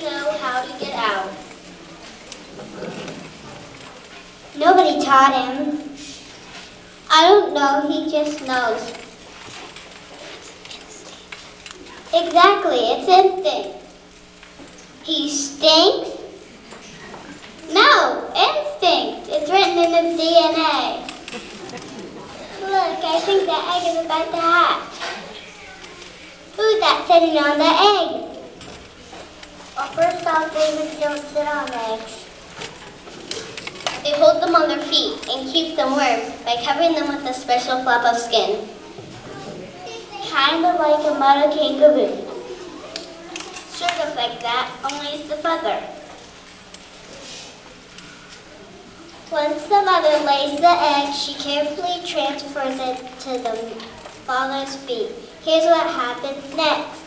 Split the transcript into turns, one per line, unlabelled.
know how to get out? Nobody taught him. I don't know, he just knows. Exactly, it's instinct. He stinks? No, instinct. It's written in his DNA. Look, I think the egg is about to hatch. Who's that sitting on the egg? Well, first off, babies don't sit on eggs. They hold them on their feet and keep them warm by covering them with a special flap of skin. Kind of like a mother kangaroo. Sort of like that, only it's the feather. Once the mother lays the egg, she carefully transfers it to the father's feet. Here's what happens next.